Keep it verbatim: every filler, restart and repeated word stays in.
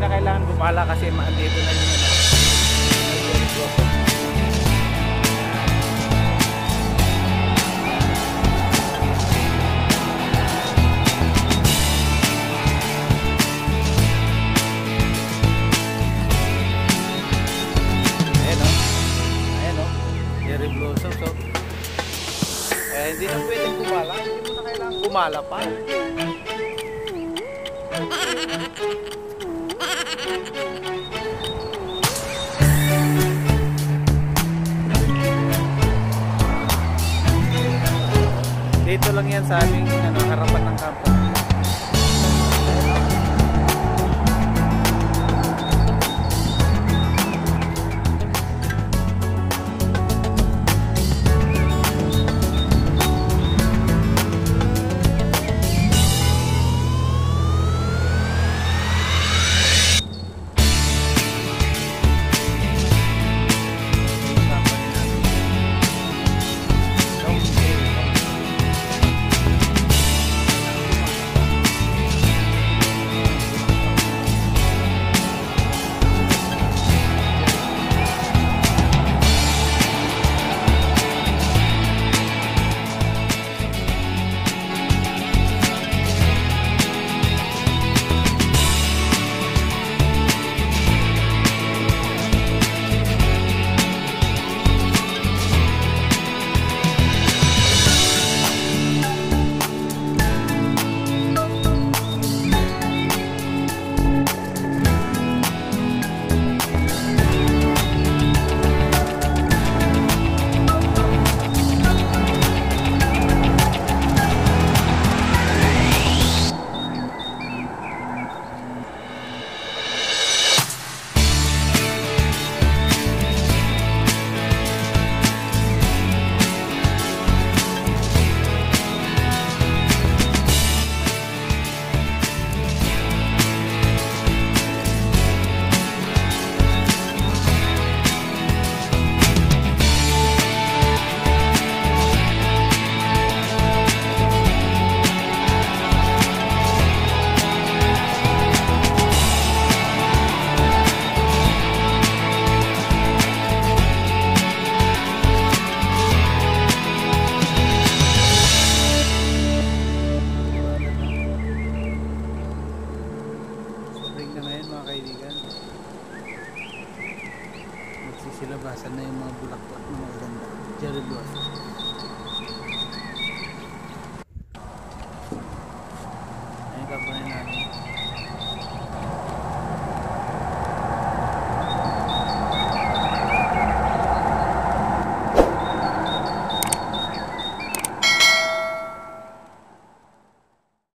na kailangan gumala kasi maandito na yung ano. So, eh, hindi na pwedeng gumala, hindi mo na kailangan gumala pa. Dito lang yan sa aming ano, harapan ng kampo. Magsisilabasan na yung mga bulaklak na magaganda. Cherry blossom.